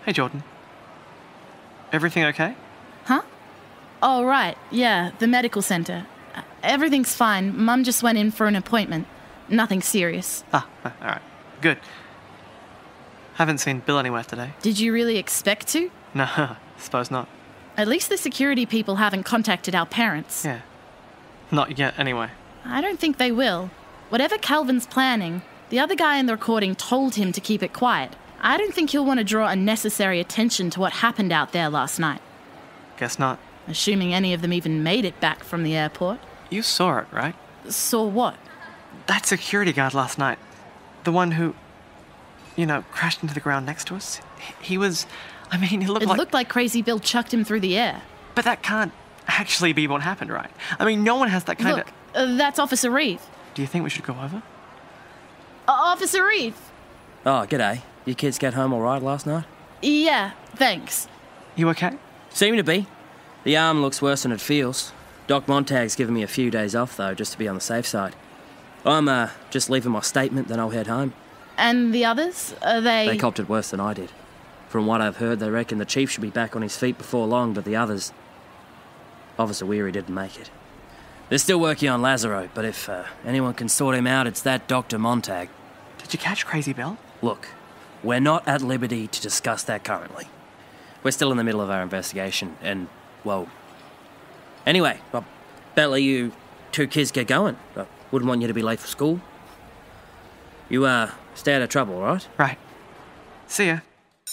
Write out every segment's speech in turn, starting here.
Hey, Jordan. Everything okay? Huh? Oh, right. Yeah, the medical centre. Everything's fine. Mum just went in for an appointment. Nothing serious. Ah, all right. Good. Haven't seen Bill anywhere today. Did you really expect to? No, suppose not. At least the security people haven't contacted our parents. Yeah. Not yet, anyway. I don't think they will. Whatever Calvin's planning, the other guy in the recording told him to keep it quiet. I don't think he'll want to draw unnecessary attention to what happened out there last night. Guess not. Assuming any of them even made it back from the airport. You saw it, right? Saw what? That security guard last night. The one who, crashed into the ground next to us. He was... he looked It like... looked like Crazy Bill chucked him through the air. But that can't actually be what happened, right? No one has that kind Look, that's Officer Reeve. Do you think we should go over? Officer Reeve! Oh, g'day. Your kids get home all right last night? Yeah, thanks. You okay? Seem to be. The arm looks worse than it feels. Doc Montag's given me a few days off, though, just to be on the safe side. I'm just leaving my statement, then I'll head home. And the others? Are they... They copped it worse than I did. From what I've heard, they reckon the chief should be back on his feet before long, but the others... Officer Weary didn't make it. They're still working on Lazaro, but if anyone can sort him out, it's that Dr. Montag. Did you catch Crazy Bill? Look, we're not at liberty to discuss that currently. We're still in the middle of our investigation, and, well... Anyway, I'll better you two kids get going. I wouldn't want you to be late for school. You, stay out of trouble, all right? Right. See ya.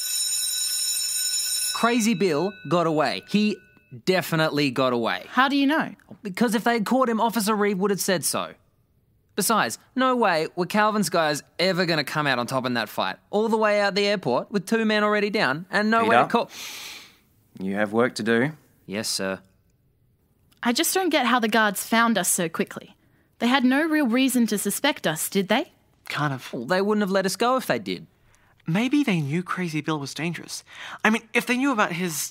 Crazy Bill got away. He definitely got away. How do you know? Because if they had caught him, Officer Reeve would have said so. Besides, no way were Calvin's guys ever going to come out on top in that fight. All the way out the airport with 2 men already down and no way to call... You have work to do. Yes, sir. I just don't get how the guards found us so quickly. They had no real reason to suspect us, did they? Kind of. Well, they wouldn't have let us go if they did. Maybe they knew Crazy Bill was dangerous. If they knew about his...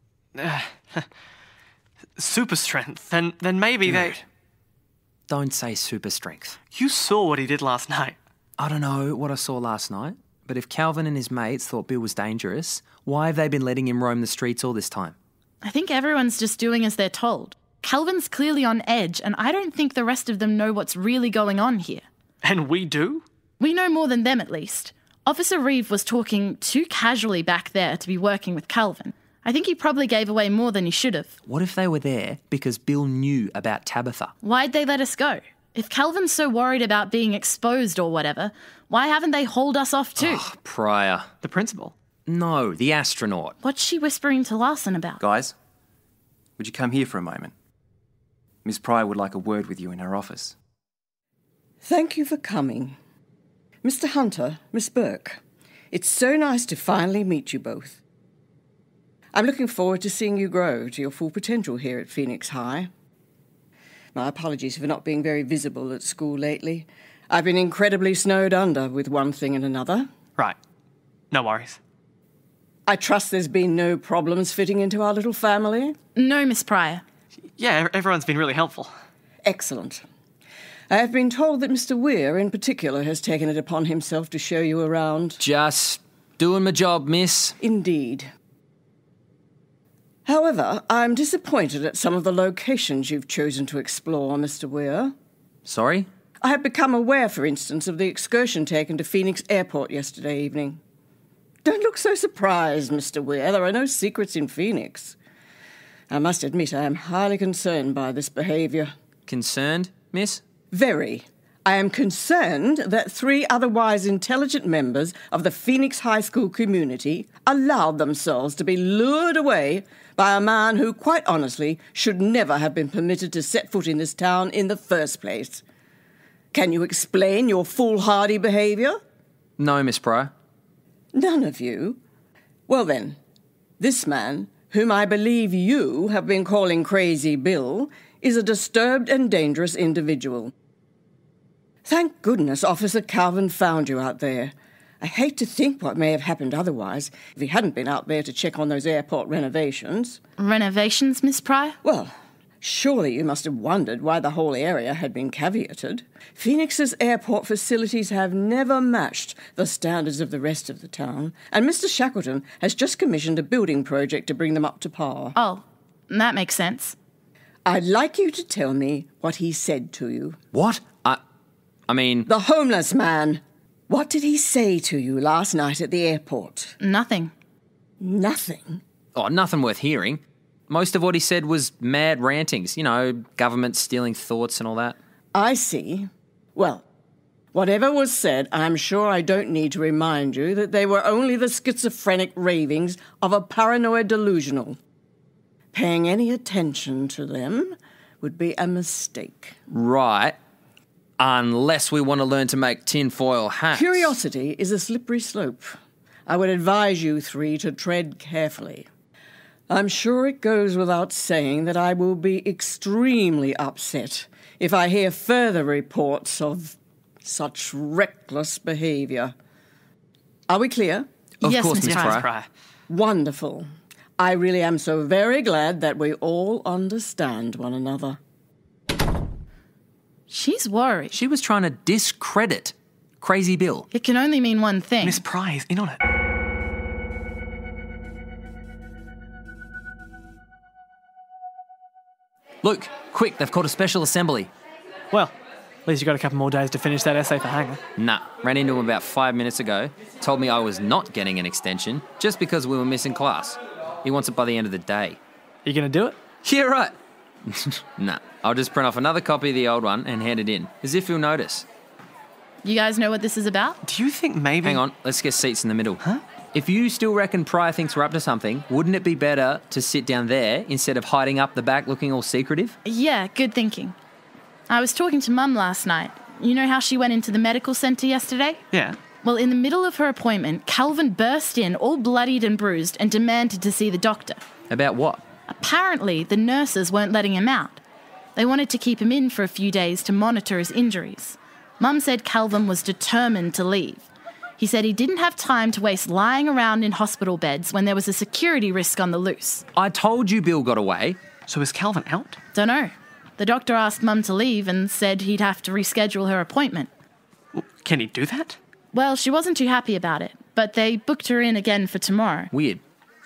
super strength, then maybe Dude, don't say super strength. You saw what he did last night. I don't know what I saw last night, but if Calvin and his mates thought Bill was dangerous, why have they been letting him roam the streets all this time? I think everyone's just doing as they're told. Calvin's clearly on edge, and I don't think the rest of them know what's really going on here. And we do? We know more than them, at least. Officer Reeve was talking too casually back there to be working with Calvin. I think he probably gave away more than he should have. What if they were there because Bill knew about Tabitha? Why'd they let us go? If Calvin's so worried about being exposed or whatever, why haven't they hauled us off too? Oh, Pryor. The principal? No, the astronaut. What's she whispering to Larson about? Guys, would you come here for a moment? Miss Pryor would like a word with you in her office. Thank you for coming. Mr. Hunter, Miss Burke, it's so nice to finally meet you both. I'm looking forward to seeing you grow to your full potential here at Phoenix High. My apologies for not being very visible at school lately. I've been incredibly snowed under with one thing and another. Right. No worries. I trust there's been no problems fitting into our little family? No, Miss Pryor. Yeah, everyone's been really helpful. Excellent. I have been told that Mr. Weir, in particular, has taken it upon himself to show you around. Just doing my job, miss. Indeed. However, I'm disappointed at some of the locations you've chosen to explore, Mr. Weir. Sorry? I have become aware, for instance, of the excursion taken to Phoenix Airport yesterday evening. Don't look so surprised, Mr. Weir. There are no secrets in Phoenix. I must admit I am highly concerned by this behaviour. Concerned, miss? Very. I am concerned that 3 otherwise intelligent members of the Phoenix High School community allowed themselves to be lured away by a man who, quite honestly, should never have been permitted to set foot in this town in the first place. Can you explain your foolhardy behaviour? No, Miss Pryor. None of you? Well then, this man, whom I believe you have been calling Crazy Bill, is a disturbed and dangerous individual. Thank goodness Officer Calvin found you out there. I hate to think what may have happened otherwise if he hadn't been out there to check on those airport renovations. Renovations, Miss Pryor? Well, Surely you must have wondered why the whole area had been caveated. Phoenix's airport facilities have never matched the standards of the rest of the town, and Mr. Shackleton has just commissioned a building project to bring them up to par. Oh, that makes sense. I'd like you to tell me what he said to you. What? I mean... The homeless man. What did he say to you last night at the airport? Nothing. Nothing? Oh, nothing worth hearing. Most of what he said was mad rantings, government stealing thoughts and all that. I see. Well, whatever was said, I'm sure I don't need to remind you that they were only the schizophrenic ravings of a paranoid delusional. Paying any attention to them would be a mistake. Right. Unless we want to learn to make tinfoil hats. Curiosity is a slippery slope. I would advise you three to tread carefully. I'm sure it goes without saying that I will be extremely upset if I hear further reports of such reckless behaviour. Are we clear? Of Yes, course, Miss Miss Fry. Fry. Wonderful. I really am so very glad that we all understand one another. She's worried. She was trying to discredit Crazy Bill. It can only mean one thing. Miss Pry is in on it. Luke, quick, they've called a special assembly. Well, at least you got a couple more days to finish that essay for Hanger. Nah, ran into him about 5 minutes ago. Told me I was not getting an extension just because we were missing class. He wants it by the end of the day. You gonna do it? Yeah, right. Nah, I'll just print off another copy of the old one and hand it in, as if he'll notice. You guys know what this is about? Do you think maybe... Hang on, let's get seats in the middle. Huh? If you still reckon Pryor thinks we're up to something, wouldn't it be better to sit down there instead of hiding up the back looking all secretive? Yeah, good thinking. I was talking to Mum last night. You know how she went into the medical centre yesterday? Yeah. Well, in the middle of her appointment, Calvin burst in, all bloodied and bruised, and demanded to see the doctor. About what? Apparently, the nurses weren't letting him out. They wanted to keep him in for a few days to monitor his injuries. Mum said Calvin was determined to leave. He said he didn't have time to waste lying around in hospital beds when there was a security risk on the loose. I told you Bill got away. So is Calvin out? Dunno. The doctor asked Mum to leave and said he'd have to reschedule her appointment. Can he do that? Well, she wasn't too happy about it, but they booked her in again for tomorrow. Weird.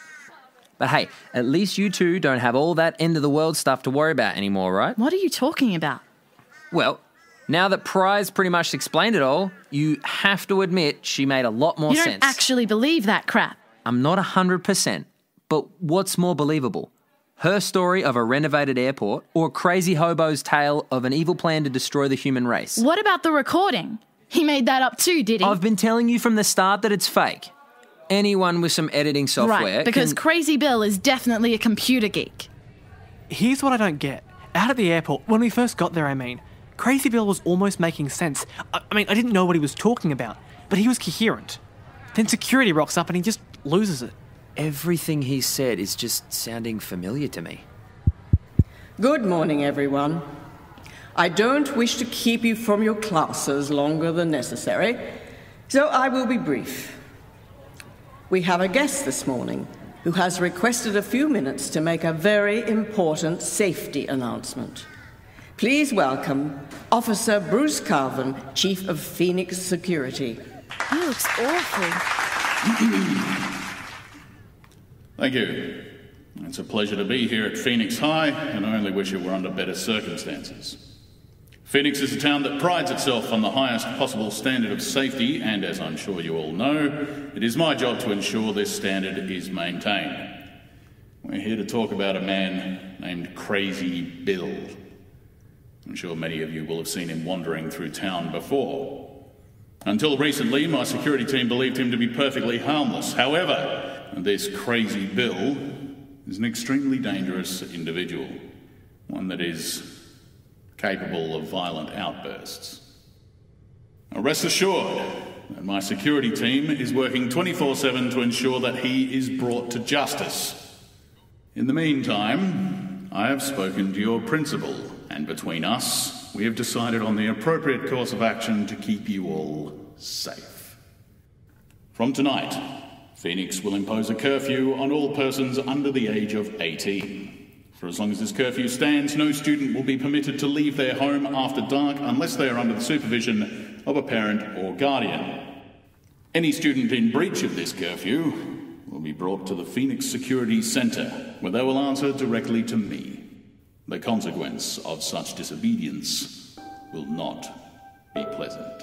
But hey, at least you two don't have all that end-of-the-world stuff to worry about anymore, right? What are you talking about? Well, now that Pry's pretty much explained it all, you have to admit she made a lot more You sense. don't actually believe that crap. I'm not 100%, but what's more believable? Her story of a renovated airport or Crazy Hobo's tale of an evil plan to destroy the human race? What about the recording? He made that up too, did he? I've been telling you from the start that it's fake. Anyone with some editing software Right, because Crazy Bill is definitely a computer geek. Here's what I don't get. Out at the airport, when we first got there, Crazy Bill was almost making sense. I didn't know what he was talking about, but he was coherent. Then security rocks up and he just loses it. Everything he said is just sounding familiar to me. Good morning, everyone. I don't wish to keep you from your classes longer than necessary, so I will be brief. We have a guest this morning who has requested a few minutes to make a very important safety announcement. Please welcome Officer Bruce Carvin, Chief of Phoenix Security. He looks awful. Thank you. It's a pleasure to be here at Phoenix High, and I only wish it were under better circumstances. Phoenix is a town that prides itself on the highest possible standard of safety, and as I'm sure you all know, it is my job to ensure this standard is maintained. We're here to talk about a man named Crazy Bill. I'm sure many of you will have seen him wandering through town before. Until recently, my security team believed him to be perfectly harmless. However, this Crazy Bill is an extremely dangerous individual, one that is capable of violent outbursts. Now, rest assured that my security team is working 24/7 to ensure that he is brought to justice. In the meantime, I have spoken to your principal, and between us, we have decided on the appropriate course of action to keep you all safe. From tonight, Phoenix will impose a curfew on all persons under the age of 18. For as long as this curfew stands, no student will be permitted to leave their home after dark unless they are under the supervision of a parent or guardian. Any student in breach of this curfew will be brought to the Phoenix Security Centre, where they will answer directly to me. The consequence of such disobedience will not be pleasant.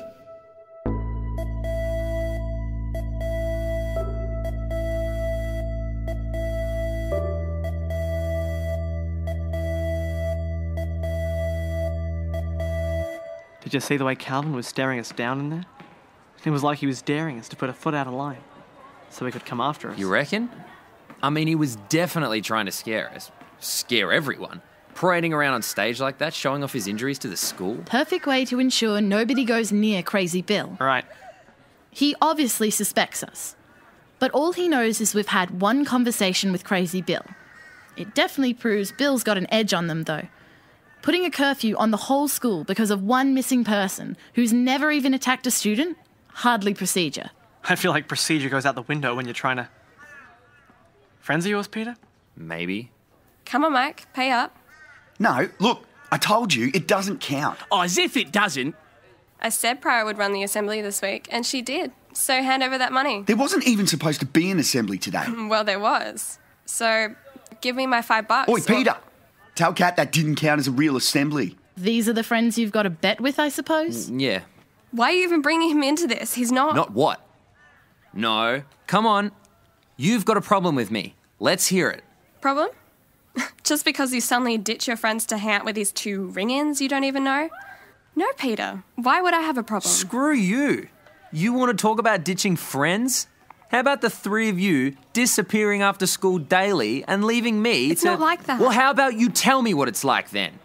Did you see the way Calvin was staring us down in there? It was like he was daring us to put a foot out of line, so he could come after us. You reckon? I mean, he was definitely trying to scare us. Scare everyone. Parading around on stage like that, showing off his injuries to the school. Perfect way to ensure nobody goes near Crazy Bill. Right. He obviously suspects us. But all he knows is we've had one conversation with Crazy Bill. It definitely proves Bill's got an edge on them, though. Putting a curfew on the whole school because of one missing person who's never even attacked a student? Hardly procedure. I feel like procedure goes out the window when you're trying to... Friends of yours, Peter? Maybe. Come on, Mac, pay up. No, look, I told you, it doesn't count. Oh, as if it doesn't. I said Pryor would run the assembly this week, and she did. So hand over that money. There wasn't even supposed to be an assembly today. Well, there was. So give me my $5. Oi, Peter, tell Kat that didn't count as a real assembly. These are the friends you've got a bet with, I suppose? Yeah. Why are you even bringing him into this? He's not... Not what? No. Come on. You've got a problem with me. Let's hear it. Problem? Just because you suddenly ditch your friends to hang out with these two ring-ins you don't even know? No, Peter. Why would I have a problem? Screw you. You want to talk about ditching friends? How about the three of you disappearing after school daily and leaving me It's not like that. Well, how about you tell me what it's like then?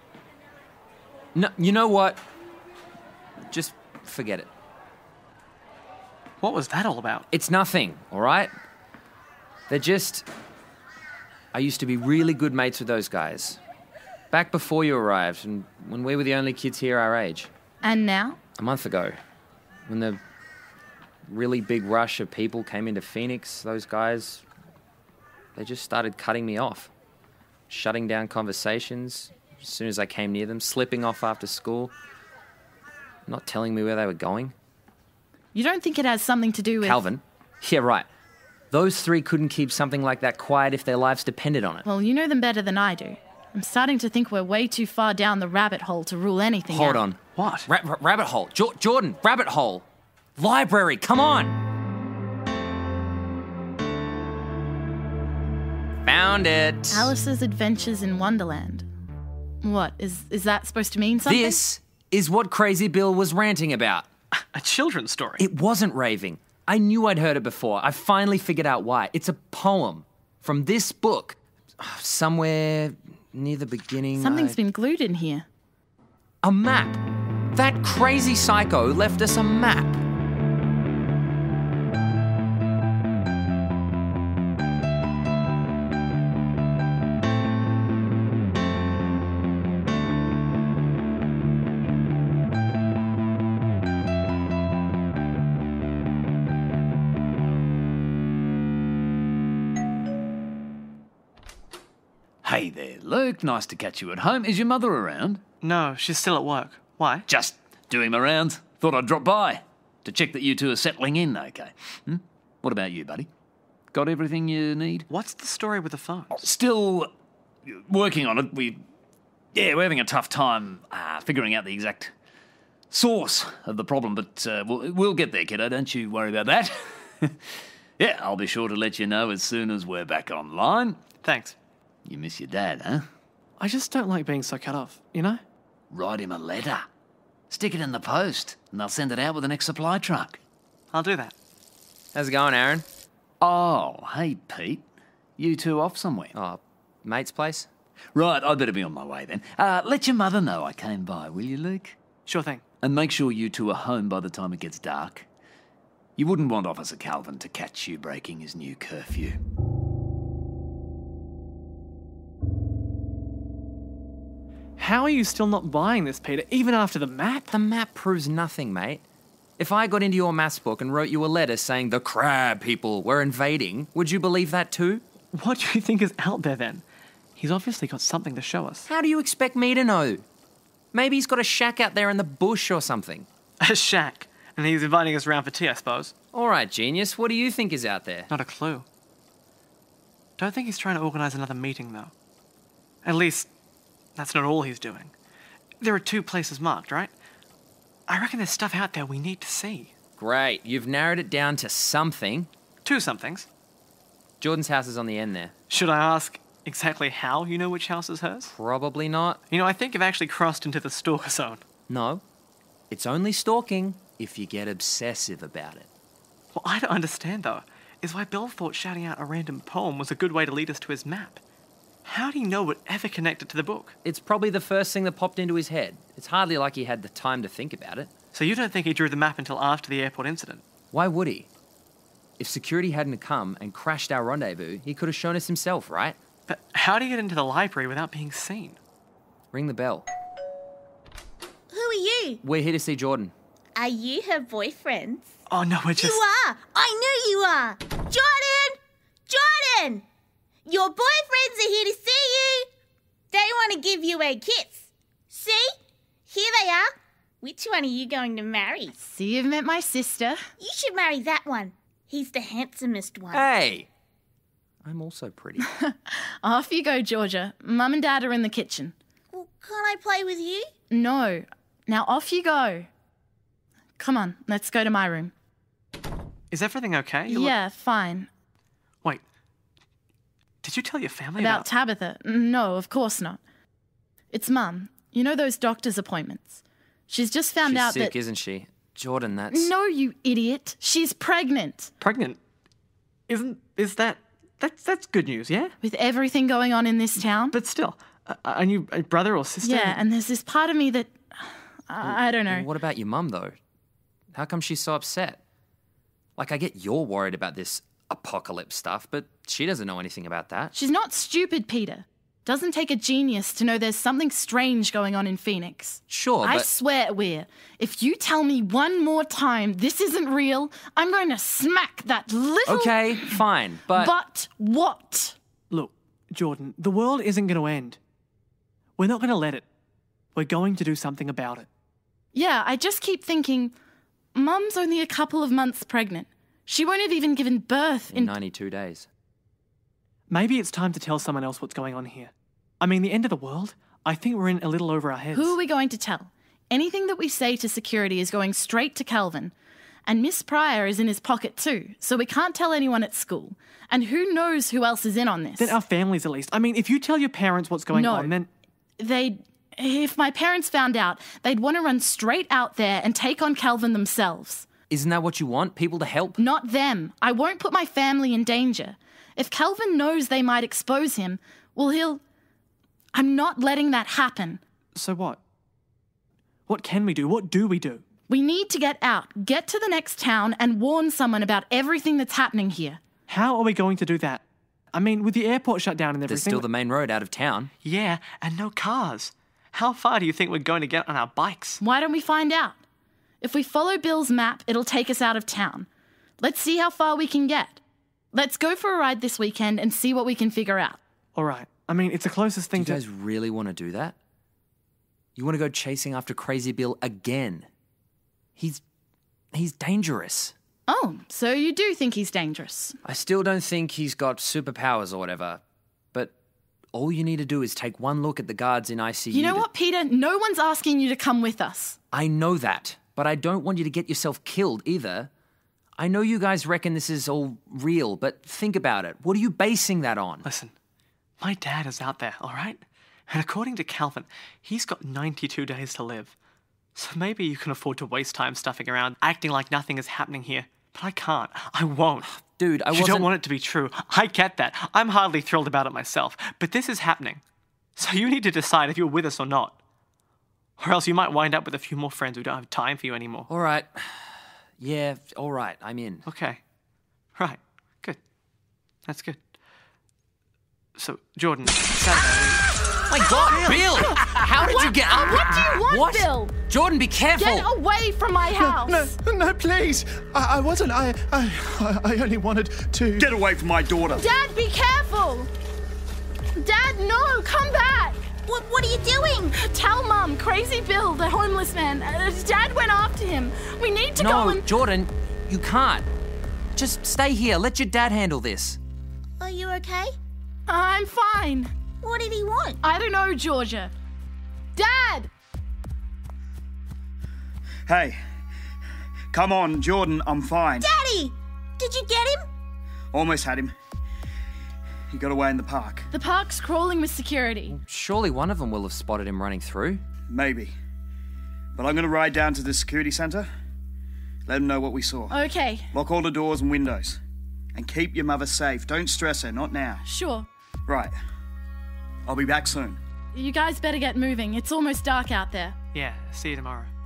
No, you know what? Just forget it. What was that all about? It's nothing, all right? They're just... I used to be really good mates with those guys. Back before you arrived, and when we were the only kids here our age. And now? A month ago, when the really big rush of people came into Phoenix, those guys, they just started cutting me off. Shutting down conversations as soon as I came near them, slipping off after school, not telling me where they were going. You don't think it has something to do with... Calvin? Yeah, right. Those three couldn't keep something like that quiet if their lives depended on it. Well, you know them better than I do. I'm starting to think we're way too far down the rabbit hole to rule anything out. Hold on. What? Rabbit hole. Jordan, rabbit hole. Library, come on! Found it. Alice's Adventures in Wonderland. What, is that supposed to mean something? This is what Crazy Bill was ranting about. A children's story? It wasn't raving. I knew I'd heard it before. I finally figured out why. It's a poem from this book. Somewhere near the beginning. Something's been glued in here. A map. That crazy psycho left us a map. Hey there, Luke. Nice to catch you at home. Is your mother around? No, she's still at work. Why? Just doing my rounds. Thought I'd drop by to check that you two are settling in okay. What about you, buddy? Got everything you need? What's the story with the phone? Still working on it. We're having a tough time figuring out the exact source of the problem, but we'll get there, kiddo. Don't you worry about that. Yeah, I'll be sure to let you know as soon as we're back online. Thanks. You miss your dad, huh? I just don't like being so cut off, you know? Write him a letter. Stick it in the post, and they'll send it out with the next supply truck. I'll do that. How's it going, Aaron? Oh, hey, Pete. You two off somewhere? Oh, mate's place? Right, I'd better be on my way then. Let your mother know I came by, will you, Luke? Sure thing. And make sure you two are home by the time it gets dark. You wouldn't want Officer Calvin to catch you breaking his new curfew. How are you still not buying this, Peter, even after the map? The map proves nothing, mate. If I got into your maths book and wrote you a letter saying the crab people were invading, would you believe that too? What do you think is out there then? He's obviously got something to show us. How do you expect me to know? Maybe he's got a shack out there in the bush or something. A shack. And he's inviting us round for tea, I suppose. All right, genius. What do you think is out there? Not a clue. Don't think he's trying to organise another meeting, though. At least, that's not all he's doing. There are 2 places marked, right? I reckon there's stuff out there we need to see. Great. You've narrowed it down to something. 2 somethings. Jordan's house is on the end there. Should I ask exactly how you know which house is hers? Probably not. You know, I think you've actually crossed into the stalker zone. No. It's only stalking if you get obsessive about it. What I don't understand, though, is why Bill thought shouting out a random poem was a good way to lead us to his map. How do you know it ever connected to the book? It's probably the first thing that popped into his head. It's hardly like he had the time to think about it. So you don't think he drew the map until after the airport incident? Why would he? If security hadn't come and crashed our rendezvous, he could have shown us himself, right? But how do you get into the library without being seen? Ring the bell. Who are you? We're here to see Jordan. Are you her boyfriends? Oh, no, we're just... You are! I knew you are! Jordan! Jordan! Your boyfriends are here to see you! They want to give you a kiss. See? Here they are. Which one are you going to marry? See, you've met my sister. You should marry that one. He's the handsomest one. Hey! I'm also pretty. Off you go, Georgia. Mum and Dad are in the kitchen. Well, can't I play with you? No. Now off you go. Come on, let's go to my room. Is everything okay? Yeah, fine. Wait. Did you tell your family About Tabitha? No, of course not. It's Mum. You know those doctor's appointments? She's just found out She's sick, that... isn't she? Jordan, that's... No, you idiot. She's pregnant. Pregnant? Is that... That's good news, yeah? With everything going on in this town? But still, are you a brother or sister? Yeah, and there's this part of me that... I don't know. What about your mum, though? How come she's so upset? Like, I get you're worried about this apocalypse stuff, but she doesn't know anything about that. She's not stupid, Peter. Doesn't take a genius to know there's something strange going on in Phoenix. Sure, I but... swear, Weir, if you tell me one more time this isn't real, I'm going to smack that little... Okay, fine, but... But what? Look, Jordan, the world isn't going to end. We're not going to let it. We're going to do something about it. Yeah, I just keep thinking, Mum's only a couple of months pregnant. She won't have even given birth in 92 days. Maybe it's time to tell someone else what's going on here. I mean, the end of the world? I think we're in a little over our heads. Who are we going to tell? Anything that we say to security is going straight to Calvin. And Miss Pryor is in his pocket too, so we can't tell anyone at school. And who knows who else is in on this? Then our families, at least. I mean, if you tell your parents what's going on, then... If my parents found out, they'd want to run straight out there and take on Calvin themselves. Isn't that what you want? People to help? Not them. I won't put my family in danger. If Calvin knows they might expose him, well, he'll... I'm not letting that happen. So what? What can we do? What do we do? We need to get out, get to the next town, and warn someone about everything that's happening here. How are we going to do that? I mean, with the airport shut down and everything... There's still the main road out of town. Yeah, and no cars. How far do you think we're going to get on our bikes? Why don't we find out? If we follow Bill's map, it'll take us out of town. Let's see how far we can get. Let's go for a ride this weekend and see what we can figure out. All right. I mean, it's the closest thing to... Do you guys really want to do that? You want to go chasing after Crazy Bill again? He's dangerous. Oh, so you do think he's dangerous? I still don't think he's got superpowers or whatever. But all you need to do is take one look at the guards in ICU. You know what, Peter? No one's asking you to come with us. I know that, but I don't want you to get yourself killed either. I know you guys reckon this is all real, but think about it. What are you basing that on? Listen, my dad is out there, all right? And according to Calvin, he's got 92 days to live. So maybe you can afford to waste time stuffing around, acting like nothing is happening here. But I can't. I won't. Dude, I wasn't... You don't want it to be true. I get that. I'm hardly thrilled about it myself. But this is happening. So you need to decide if you're with us or not. Or else you might wind up with a few more friends who don't have time for you anymore. All right. Yeah, all right. I'm in. Okay. Right. Good. That's good. So, Jordan, Saturday... My God, Bill! How did you get up? What do you want, Bill? Jordan, be careful! Get away from my house! No, please! I wasn't. I only wanted to... Get away from my daughter! Dad, be careful! Dad, no! Come back! What are you doing? Tell Mum, Crazy Bill, the homeless man. Dad went after him. We need to go and... No, Jordan, you can't. Just stay here. Let your dad handle this. Are you okay? I'm fine. What did he want? I don't know, Georgia. Dad! Hey, come on, Jordan, I'm fine. Daddy! Did you get him? Almost had him. He got away in the park. The park's crawling with security. Surely one of them will have spotted him running through. Maybe. But I'm going to ride down to the security centre, let them know what we saw. Okay. Lock all the doors and windows. And keep your mother safe. Don't stress her, not now. Sure. Right. I'll be back soon. You guys better get moving. It's almost dark out there. Yeah, see you tomorrow.